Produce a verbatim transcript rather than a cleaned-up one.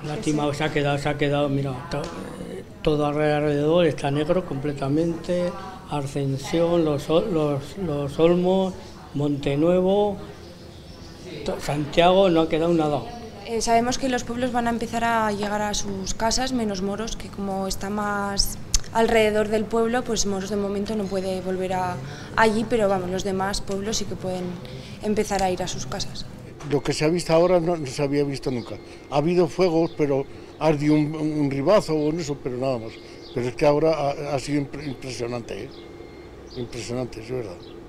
Lástima, se ha quedado, se ha quedado, mira, to- todo alrededor está negro completamente, Ascensión, los, Ol- los, los Olmos, Montenuevo, to- Santiago, no ha quedado nada. Eh, sabemos que los pueblos van a empezar a llegar a sus casas, menos Moros, que como está más alrededor del pueblo, pues Moros de momento no puede volver a, allí, pero vamos, los demás pueblos sí que pueden empezar a ir a sus casas. Lo que se ha visto ahora no, no se había visto nunca. Ha habido fuegos, pero ardió un, un ribazo o eso, pero nada más. Pero es que ahora ha, ha sido impresionante, ¿eh? Impresionante, es verdad.